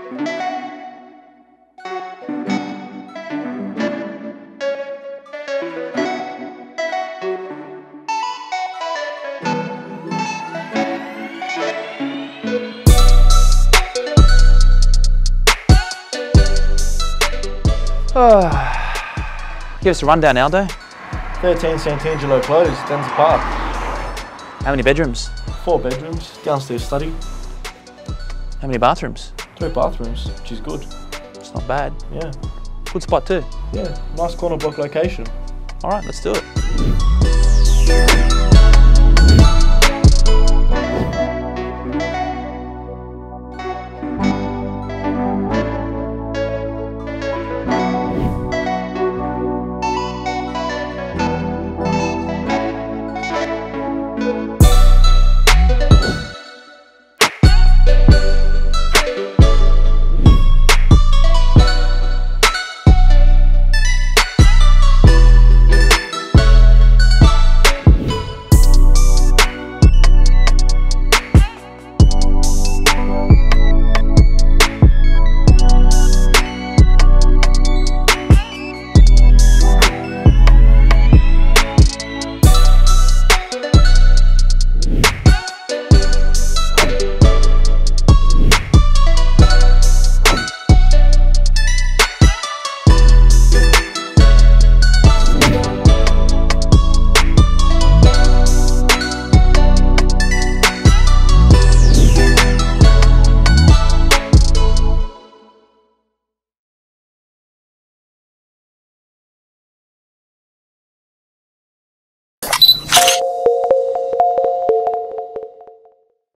Give us a rundown, Aldo. 13 Santangelo close, Edensor Park. How many bedrooms? 4 bedrooms, downstairs study. How many bathrooms? 2 bathrooms, which is good. It's not bad. Yeah. Good spot too. Yeah, nice corner block location. All right, let's do it.